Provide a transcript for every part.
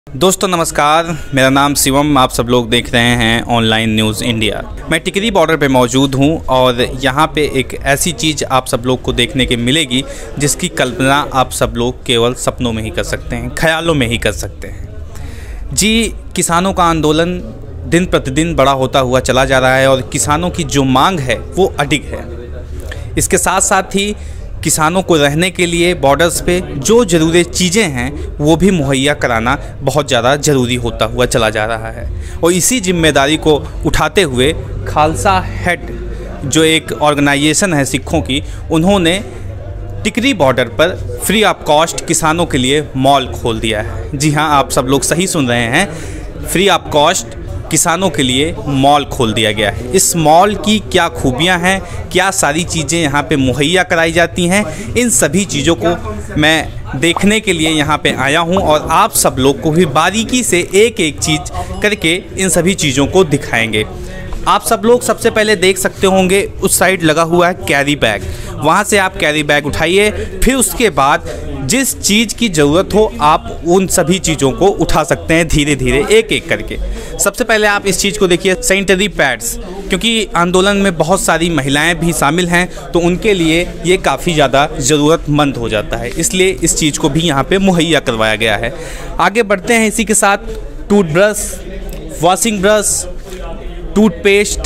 दोस्तों नमस्कार, मेरा नाम शिवम। आप सब लोग देख रहे हैं ऑनलाइन न्यूज़ इंडिया। मैं टिकरी बॉर्डर पे मौजूद हूं और यहां पे एक ऐसी चीज़ आप सब लोग को देखने के मिलेगी जिसकी कल्पना आप सब लोग केवल सपनों में ही कर सकते हैं, ख्यालों में ही कर सकते हैं। जी, किसानों का आंदोलन दिन प्रतिदिन बड़ा होता हुआ चला जा रहा है और किसानों की जो मांग है वो अडिग है। इसके साथ साथ ही किसानों को रहने के लिए बॉर्डर्स पे जो ज़रूरी चीज़ें हैं वो भी मुहैया कराना बहुत ज़्यादा ज़रूरी होता हुआ चला जा रहा है। और इसी जिम्मेदारी को उठाते हुए खालसा हेड जो एक ऑर्गेनाइजेशन है सिखों की, उन्होंने टिकरी बॉर्डर पर फ्री ऑफ कॉस्ट किसानों के लिए मॉल खोल दिया है। जी हाँ, आप सब लोग सही सुन रहे हैं, फ्री ऑफ कॉस्ट किसानों के लिए मॉल खोल दिया गया है। इस मॉल की क्या खूबियां हैं, क्या सारी चीज़ें यहाँ पे मुहैया कराई जाती हैं, इन सभी चीज़ों को मैं देखने के लिए यहाँ पे आया हूँ और आप सब लोग को भी बारीकी से एक एक चीज़ करके इन सभी चीज़ों को दिखाएंगे। आप सब लोग सबसे पहले देख सकते होंगे उस साइड लगा हुआ है कैरी बैग, वहाँ से आप कैरी बैग उठाइए। फिर उसके बाद जिस चीज़ की ज़रूरत हो आप उन सभी चीज़ों को उठा सकते हैं धीरे धीरे एक एक करके। सबसे पहले आप इस चीज़ को देखिए, सैनिटरी पैड्स, क्योंकि आंदोलन में बहुत सारी महिलाएं भी शामिल हैं तो उनके लिए ये काफ़ी ज़्यादा ज़रूरतमंद हो जाता है, इसलिए इस चीज़ को भी यहाँ पे मुहैया करवाया गया है। आगे बढ़ते हैं, इसी के साथ टूथब्रश, वॉशिंग ब्रश, टूथपेस्ट,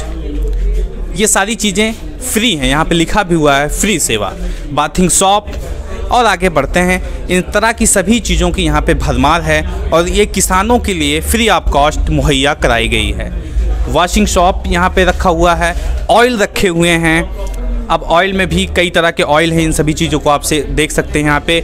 ये सारी चीज़ें फ्री हैं। यहाँ पे लिखा भी हुआ है फ्री सेवा, बाथिंग सॉप। और आगे बढ़ते हैं, इन तरह की सभी चीज़ों की यहाँ पे भरमार है और ये किसानों के लिए फ्री ऑफ कॉस्ट मुहैया कराई गई है। वॉशिंग शॉप यहाँ पे रखा हुआ है, ऑयल रखे हुए हैं। अब ऑयल में भी कई तरह के ऑयल हैं, इन सभी चीज़ों को आपसे देख सकते हैं। यहाँ पे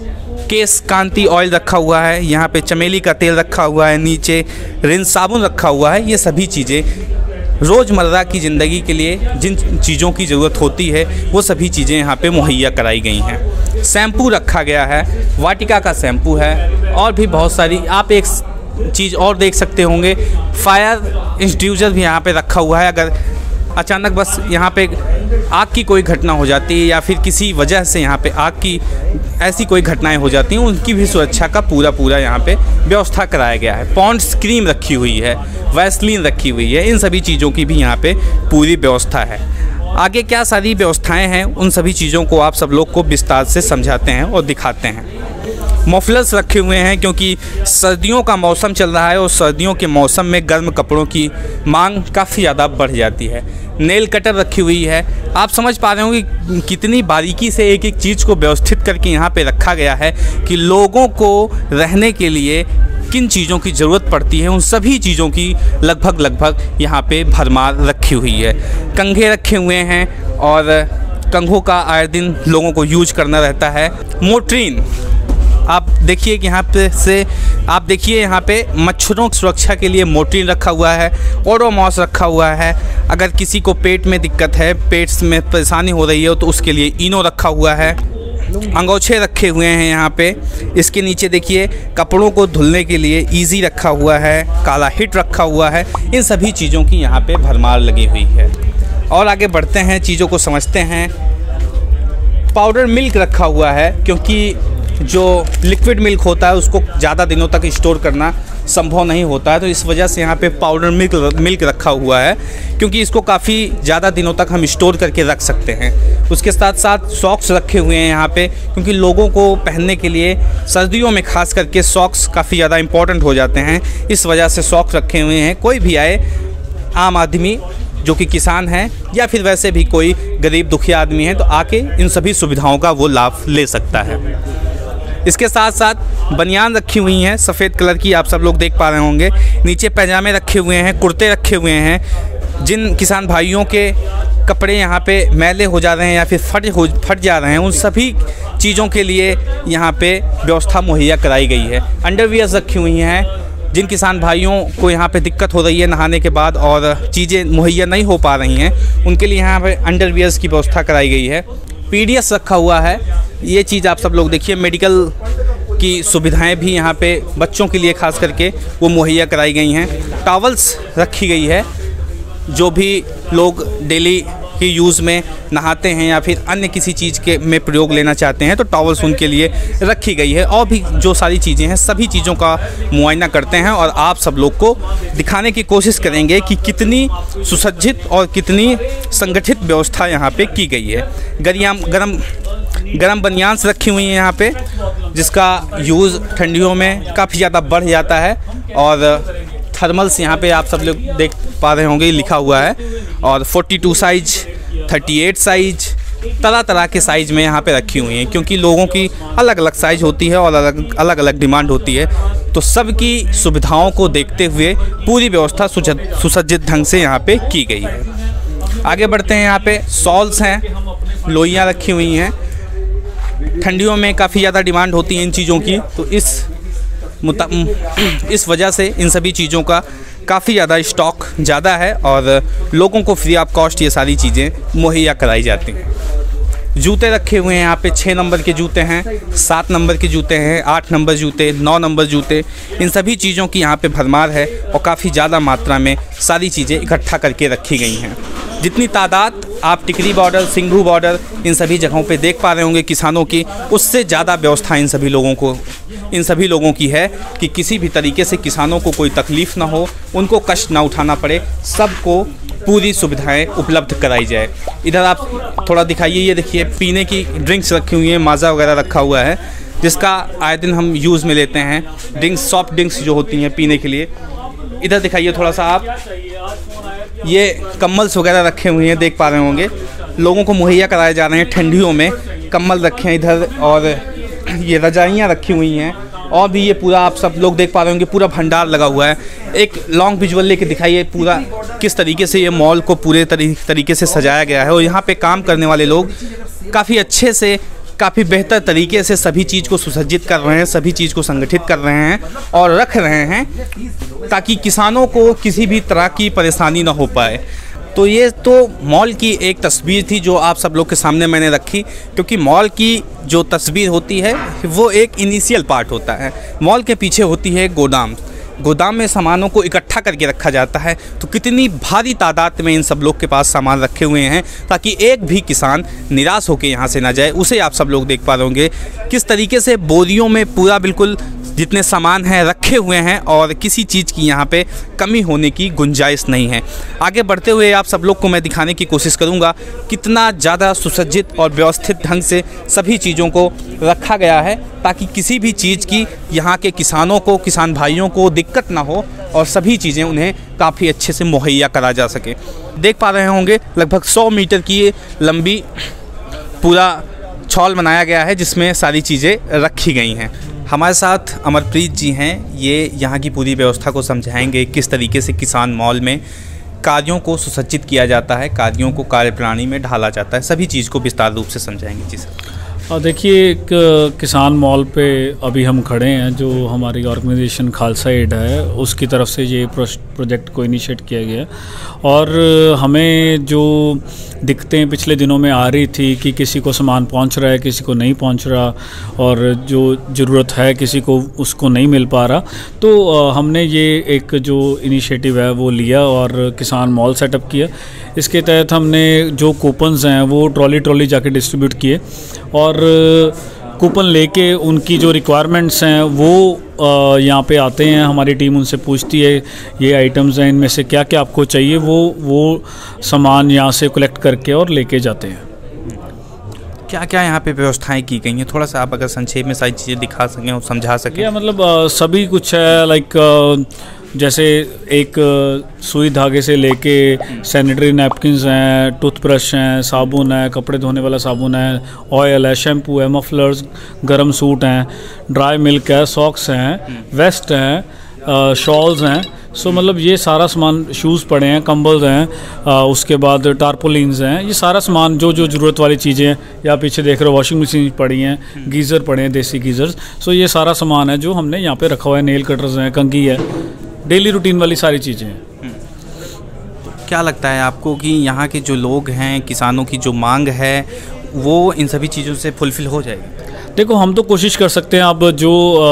केश कांति ऑयल रखा हुआ है, यहाँ पे चमेली का तेल रखा हुआ है, नीचे रिंस साबुन रखा हुआ है। ये सभी चीज़ें रोज़मर्रा की ज़िंदगी के लिए जिन चीज़ों की ज़रूरत होती है वो सभी चीज़ें यहाँ पे मुहैया कराई गई हैं। शैम्पू रखा गया है, वाटिका का शैम्पू है और भी बहुत सारी। आप एक चीज़ और देख सकते होंगे, फायर एक्सटिंग्विशर भी यहाँ पे रखा हुआ है। अगर अचानक बस यहाँ पे आग की कोई घटना हो जाती है या फिर किसी वजह से यहाँ पे आग की ऐसी कोई घटनाएं हो जाती हैं, उनकी भी सुरक्षा का पूरा यहाँ पे व्यवस्था कराया गया है। पॉन्ड्स क्रीम रखी हुई है, वैसलीन रखी हुई है, इन सभी चीज़ों की भी यहाँ पे पूरी व्यवस्था है। आगे क्या सारी व्यवस्थाएं हैं उन सभी चीज़ों को आप सब लोग को विस्तार से समझाते हैं और दिखाते हैं। मफलर्स रखे हुए हैं क्योंकि सर्दियों का मौसम चल रहा है और सर्दियों के मौसम में गर्म कपड़ों की मांग काफ़ी ज़्यादा बढ़ जाती है। नेल कटर रखी हुई है। आप समझ पा रहे होंगे कितनी बारीकी से एक एक चीज़ को व्यवस्थित करके यहाँ पे रखा गया है कि लोगों को रहने के लिए किन चीज़ों की ज़रूरत पड़ती है, उन सभी चीज़ों की लगभग यहाँ पे भरमार रखी हुई है। कंघे रखे हुए हैं और कंघों का आए दिन लोगों को यूज करना रहता है। मोटरीन आप देखिए कि यहाँ पे से आप देखिए यहाँ पे मच्छरों की सुरक्षा के लिए मोटरीन रखा हुआ है, ओडोमॉस रखा हुआ है। अगर किसी को पेट में दिक्कत है, पेट में परेशानी हो रही है तो उसके लिए इनो रखा हुआ है। अंगोछे रखे हुए हैं यहाँ पे। इसके नीचे देखिए कपड़ों को धुलने के लिए इजी रखा हुआ है, काला हिट रखा हुआ है। इन सभी चीज़ों की यहाँ पे भरमार लगी हुई है। और आगे बढ़ते हैं, चीज़ों को समझते हैं। पाउडर मिल्क रखा हुआ है क्योंकि जो लिक्विड मिल्क होता है उसको ज़्यादा दिनों तक स्टोर करना संभव नहीं होता है, तो इस वजह से यहाँ पे पाउडर मिल्क रखा हुआ है क्योंकि इसको काफ़ी ज़्यादा दिनों तक हम स्टोर करके रख सकते हैं। उसके साथ साथ सॉक्स रखे हुए हैं यहाँ पे क्योंकि लोगों को पहनने के लिए सर्दियों में खास करके सॉक्स काफ़ी ज़्यादा इम्पॉर्टेंट हो जाते हैं, इस वजह से सॉक्स रखे हुए हैं। कोई भी आए, आम आदमी जो कि किसान है या फिर वैसे भी कोई गरीब दुखिया आदमी है तो आके इन सभी सुविधाओं का वो लाभ ले सकता है। इसके साथ साथ बनियान रखी हुई हैं सफ़ेद कलर की, आप सब लोग देख पा रहे होंगे। नीचे पैजामे रखे हुए हैं, कुर्ते रखे हुए हैं। जिन किसान भाइयों के कपड़े यहाँ पे मैले हो जा रहे हैं या फिर फट जा रहे हैं, उन सभी चीज़ों के लिए यहाँ पे व्यवस्था मुहैया कराई गई है। अंडरवियर्स रखी हुई हैं। जिन किसान भाइयों को यहाँ पे दिक्कत हो रही है नहाने के बाद और चीज़ें मुहैया नहीं हो पा रही हैं, उनके लिए यहाँ पे अंडरवियर्स की व्यवस्था कराई गई है। पीडीएस रखा हुआ है। ये चीज़ आप सब लोग देखिए, मेडिकल की सुविधाएं भी यहाँ पे बच्चों के लिए खास करके वो मुहैया कराई गई हैं। टॉवल्स रखी गई है, जो भी लोग डेली के यूज़ में नहाते हैं या फिर अन्य किसी चीज़ के में प्रयोग लेना चाहते हैं तो टॉवल्स उनके लिए रखी गई है। और भी जो सारी चीज़ें हैं सभी चीज़ों का मुआयना करते हैं और आप सब लोग को दिखाने की कोशिश करेंगे कि कितनी सुसज्जित और कितनी संगठित व्यवस्था यहाँ पे की गई है। गरम बनियान्स रखी हुई हैं यहाँ पे, जिसका यूज़ ठंडियों में काफ़ी ज़्यादा बढ़ जाता है। और थर्मल्स यहाँ पे आप सब लोग देख पा रहे होंगे लिखा हुआ है। और 42 साइज, 38 साइज, तरह तरह के साइज़ में यहाँ पे रखी हुई हैं, क्योंकि लोगों की अलग अलग साइज़ होती है और अलग अलग डिमांड होती है। तो सबकी सुविधाओं को देखते हुए पूरी व्यवस्था सुसज्जित ढंग से यहाँ पे की गई है। आगे बढ़ते हैं। यहाँ पे शॉल्स हैं, लोइयाँ रखी हुई हैं। ठंडियों में काफ़ी ज़्यादा डिमांड होती है इन चीज़ों की, तो इस वजह से इन सभी चीज़ों का काफ़ी ज़्यादा स्टॉक ज़्यादा है और लोगों को फ्री ऑफ कॉस्ट ये सारी चीज़ें मुहैया कराई जाती हैं। जूते रखे हुए हैं यहाँ पे, 6 नंबर के जूते हैं, 7 नंबर के जूते हैं, 8 नंबर जूते, 9 नंबर जूते, इन सभी चीज़ों की यहाँ पे भरमार है और काफ़ी ज़्यादा मात्रा में सारी चीज़ें इकट्ठा करके रखी गई हैं। जितनी तादाद आप टिकरी बॉर्डर, सिंघू बॉर्डर इन सभी जगहों पे देख पा रहे होंगे किसानों की, उससे ज़्यादा व्यवस्था इन सभी लोगों की है कि किसी भी तरीके से किसानों को कोई तकलीफ़ ना हो, उनको कष्ट ना उठाना पड़े, सबको पूरी सुविधाएं उपलब्ध कराई जाए। इधर आप थोड़ा दिखाइए, ये देखिए पीने की ड्रिंक्स रखी हुई हैं, माज़ा वगैरह रखा हुआ है, जिसका आए दिन हम यूज़ में लेते हैं। ड्रिंक्स, सॉफ्ट ड्रिंक्स जो होती हैं पीने के लिए। इधर दिखाइए थोड़ा सा आप, ये कम्बल्स वगैरह रखे हुए हैं, देख पा रहे होंगे, लोगों को मुहैया कराए जा रहे हैं। ठंडियों में कम्बल रखे हैं इधर, और ये रजाइयाँ रखी हुई हैं, और भी ये पूरा आप सब लोग देख पा रहे होंगे पूरा भंडार लगा हुआ है। एक लॉन्ग विजुअल लेके दिखाइए पूरा किस तरीके से ये मॉल को पूरे तरीके से सजाया गया है। और यहाँ पे काम करने वाले लोग काफ़ी अच्छे से, काफ़ी बेहतर तरीके से सभी चीज़ को सुसज्जित कर रहे हैं, सभी चीज़ को संगठित कर रहे हैं और रख रहे हैं, ताकि किसानों को किसी भी तरह की परेशानी ना हो पाए। तो ये तो मॉल की एक तस्वीर थी जो आप सब लोग के सामने मैंने रखी, क्योंकि मॉल की जो तस्वीर होती है वो एक इनिशियल पार्ट होता है। मॉल के पीछे होती है गोदाम में सामानों को इकट्ठा करके रखा जाता है। तो कितनी भारी तादाद में इन सब लोग के पास सामान रखे हुए हैं, ताकि एक भी किसान निराश होकर यहाँ से ना जाए। उसे आप सब लोग देख पा रहे होंगे किस तरीके से बोरियों में पूरा बिल्कुल जितने सामान हैं रखे हुए हैं और किसी चीज़ की यहाँ पे कमी होने की गुंजाइश नहीं है। आगे बढ़ते हुए आप सब लोग को मैं दिखाने की कोशिश करूँगा कितना ज़्यादा सुसज्जित और व्यवस्थित ढंग से सभी चीज़ों को रखा गया है, ताकि किसी भी चीज़ की यहाँ के किसानों को, किसान भाइयों को दिक्कत ना हो और सभी चीज़ें उन्हें काफ़ी अच्छे से मुहैया करा जा सके। देख पा रहे होंगे लगभग 100 मीटर की ये लंबी पूरा छॉल बनाया गया है, जिसमें सारी चीज़ें रखी गई हैं। हमारे साथ अमरप्रीत जी हैं, ये यहाँ की पूरी व्यवस्था को समझाएंगे किस तरीके से किसान मॉल में कार्यों को सुसज्जित किया जाता है, कार्यों को कार्यप्रणाली में ढाला जाता है, सभी चीज़ को विस्तार रूप से समझाएंगे। जी सर। देखिए, एक किसान मॉल पे अभी हम खड़े हैं, जो हमारी ऑर्गेनाइजेशन खालसा एड है उसकी तरफ से ये प्रोजेक्ट को इनिशिएट किया गया। और हमें जो दिक्कतें पिछले दिनों में आ रही थी कि किसी को सामान पहुंच रहा है, किसी को नहीं पहुंच रहा, और जो ज़रूरत है किसी को उसको नहीं मिल पा रहा, तो हमने ये एक जो इनिशिएटिव है वो लिया और किसान मॉल सेटअप किया। इसके तहत हमने जो कूपन्स हैं वो ट्रॉली जाके डिस्ट्रीब्यूट किए, और कूपन लेके उनकी जो रिक्वायरमेंट्स हैं वो यहाँ पे आते हैं। हमारी टीम उनसे पूछती है ये आइटम्स हैं, इनमें से क्या क्या आपको चाहिए, वो सामान यहाँ से कलेक्ट करके और लेके जाते हैं। क्या क्या यहाँ पे व्यवस्थाएं की गई हैं, थोड़ा सा आप अगर संक्षेप में सारी चीज़ें दिखा सकें और समझा सकें। या मतलब सभी कुछ है, लाइक जैसे एक सुई धागे से लेके सैनिटरी नैपकिन्स हैं, टूथब्रश हैं, साबुन है, कपड़े धोने वाला साबुन है, ऑयल है, शैम्पू है, मफलर्स, गर्म सूट हैं, ड्राई मिल्क है, सॉक्स हैं, वेस्ट हैं, शॉल्स हैं। सो मतलब ये सारा सामान, शूज़ पड़े हैं, कंबल्स हैं, उसके बाद टारपोलिन्स हैं, ये सारा सामान जो ज़रूरत वाली चीज़ें हैं। या पीछे देख रहे हो वॉशिंग मशीन पड़ी हैं, गीज़र पड़े हैं, देसी गीज़र्स। सो ये सारा सामान है जो हमने यहाँ पे रखा हुआ है। नेल कटर्स हैं, कंघी है, डेली रूटीन वाली सारी चीज़ें हैं। क्या लगता है आपको कि यहाँ के जो लोग हैं, किसानों की जो मांग है, वो इन सभी चीज़ों से फुलफ़िल हो जाएगी? देखो, हम तो कोशिश कर सकते हैं। अब जो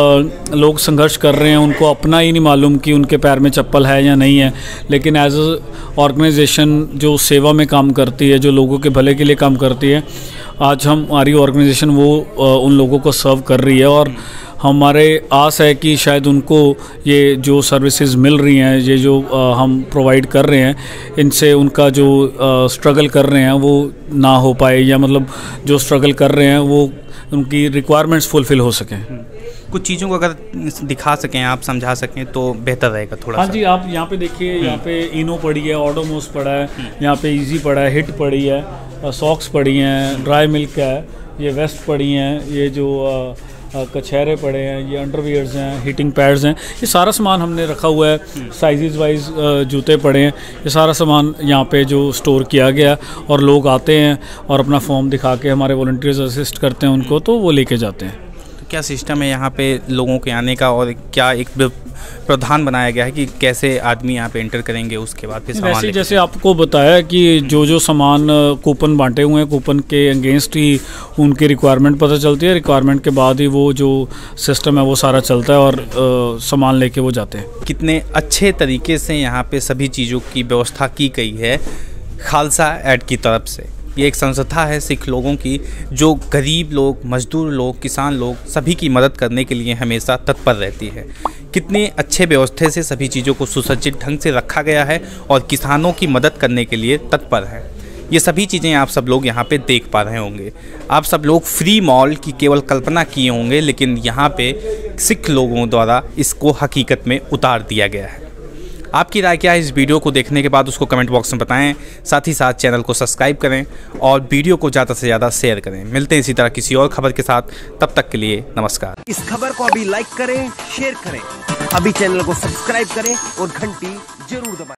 लोग संघर्ष कर रहे हैं उनको अपना ही नहीं मालूम कि उनके पैर में चप्पल है या नहीं है, लेकिन एज अ ऑर्गेनाइजेशन जो सेवा में काम करती है, जो लोगों के भले के लिए काम करती है, आज हमारी ऑर्गेनाइजेशन वो उन लोगों को सर्व कर रही है। और हमारे आस है कि शायद उनको ये जो सर्विसेज मिल रही हैं, ये जो हम प्रोवाइड कर रहे हैं, इनसे उनका जो स्ट्रगल कर रहे हैं वो ना हो पाए, या मतलब जो स्ट्रगल कर रहे हैं वो उनकी रिक्वायरमेंट्स फुलफ़िल हो सकें। कुछ चीज़ों को अगर दिखा सकें, आप समझा सकें तो बेहतर रहेगा थोड़ा। हाँ जी, आप यहाँ पे देखिए, यहाँ पे इनो पड़ी है, ओडोमोस पड़ा है, यहाँ पे इजी पड़ा है, हिट पड़ी है, सॉक्स पड़ी हैं, ड्राई मिल्क है, ये वेस्ट पड़ी हैं, ये जो कछहरे पड़े हैं, ये अंडरवियर्स हैं, हीटिंग पैड्स हैं, ये सारा सामान हमने रखा हुआ है। साइजेस वाइज जूते पड़े हैं, ये सारा सामान यहाँ पे जो स्टोर किया गया, और लोग आते हैं और अपना फॉर्म दिखा के, हमारे वॉलंटियर्स असिस्ट करते हैं उनको, तो वो लेके जाते हैं। तो क्या सिस्टम है यहाँ पे लोगों के आने का, और क्या एक प्रावधान बनाया गया है कि कैसे आदमी यहाँ पे एंटर करेंगे, उसके बाद फिर सामान? जैसे आपको बताया कि जो सामान कूपन बांटे हुए हैं, कूपन के अगेंस्ट ही उनकी रिक्वायरमेंट पता चलती है, रिक्वायरमेंट के बाद ही वो जो सिस्टम है वो सारा चलता है, और सामान लेके वो जाते हैं। कितने अच्छे तरीके से यहाँ पे सभी चीज़ों की व्यवस्था की गई है खालसा एड की तरफ से। ये एक संस्था है सिख लोगों की, जो गरीब लोग, मजदूर लोग, किसान लोग, सभी की मदद करने के लिए हमेशा तत्पर रहती है। कितने अच्छे व्यवस्था से सभी चीज़ों को सुसज्जित ढंग से रखा गया है और किसानों की मदद करने के लिए तत्पर है। ये सभी चीज़ें आप सब लोग यहाँ पे देख पा रहे होंगे। आप सब लोग फ्री मॉल की केवल कल्पना किए होंगे, लेकिन यहाँ पे सिख लोगों द्वारा इसको हकीकत में उतार दिया गया है। आपकी राय क्या है इस वीडियो को देखने के बाद, उसको कमेंट बॉक्स में बताएं। साथ ही साथ चैनल को सब्सक्राइब करें और वीडियो को ज़्यादा से ज़्यादा शेयर करें। मिलते हैं इसी तरह किसी और खबर के साथ, तब तक के लिए नमस्कार। इस खबर को अभी लाइक करें, शेयर करें, अभी चैनल को सब्सक्राइब करें और घंटी जरूर दबाएं।